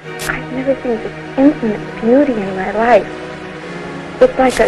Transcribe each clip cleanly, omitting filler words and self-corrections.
I've never seen such infinite beauty in my life. It's like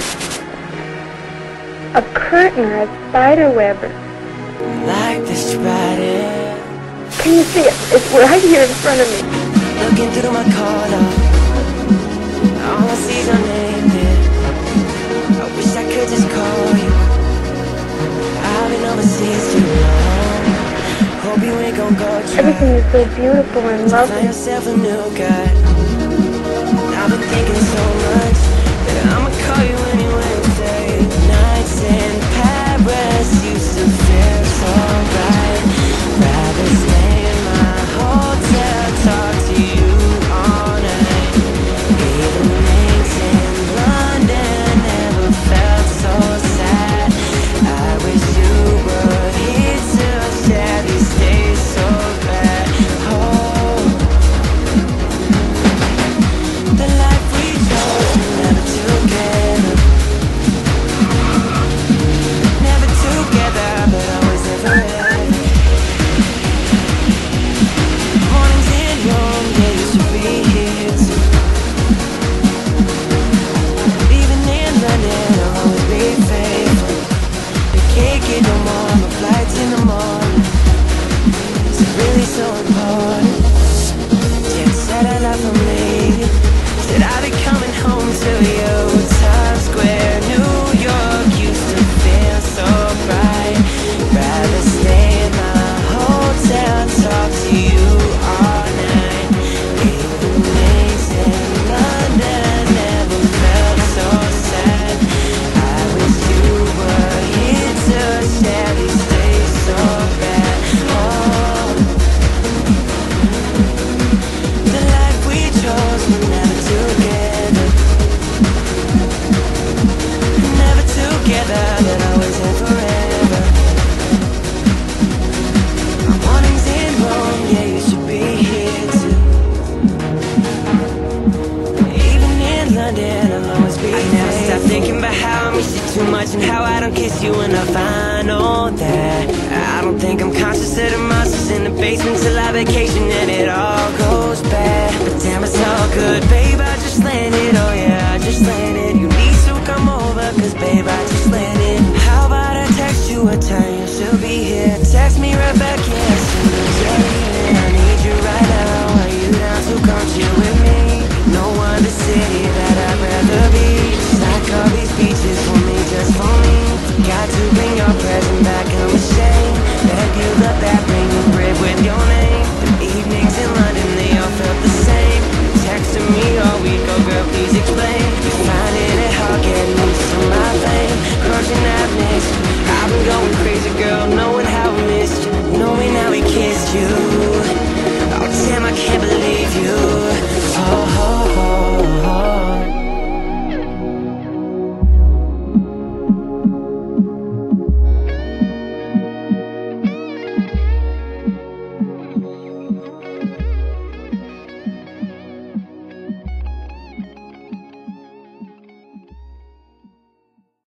a curtain or a spider web. Like this spider. Can you see it? It's right here in front of me. Looking through my collar, all I see is your name there. I wish I could just call you. I've been overseas too long. Hope you ain't gon' go try. Everything is so beautiful and Find lovely. yourself a new guy. I've been thinking so much that I'ma call you anyway and say nights in Paris used to feel so right. Rather stay in my hotel, talk to you all night. Evenings in London never felt so sad. I wish you were here to share these days so bad. Oh, the life we chose, never together. Never together, but always everywhere. Mornings in Rome, yeah, you should be here too. Even in London, I'll always be faithful. We can't get no more, my flight's in the morning. It's really so important. Jet set I love for me. Said I'll be coming home to you. Times Square, New York used to feel so bright. Rather stay in my hotel, talk to you all night. Evenings in London never felt so sad. I wish you were here to share these days so bad. Oh, the life we chose, we're never together. Never together, but always and forever. Our mornings in Rome, yeah, you should be here too. Even in London, I'll always be there. I never stop thinking about how I miss you too much, and how I don't kiss you enough. I know that I don't think I'm conscious of the monsters in the basement till I vacation and it all goes bad. But damn, it's all good, babe, I just landed. Oh yeah, I just landed. You need to come over, cause babe, I just landed. How about I text you a time you should be here? Text me right back, yeah, as soon as you're here. I need you right now. Are you down to come chill with me? No other city that I'd rather be. Just like all these beaches for me, just for me. Got to bring your present back, I'm ashamed. Beg you the back, bring you bread with your name. The evenings in London, they all felt the same. Texting me all week, oh girl, please explain. You finding it hard getting used to my fame. Crushing avenues, I've been going crazy, girl, knowing how we missed you, knowing how we kissed you.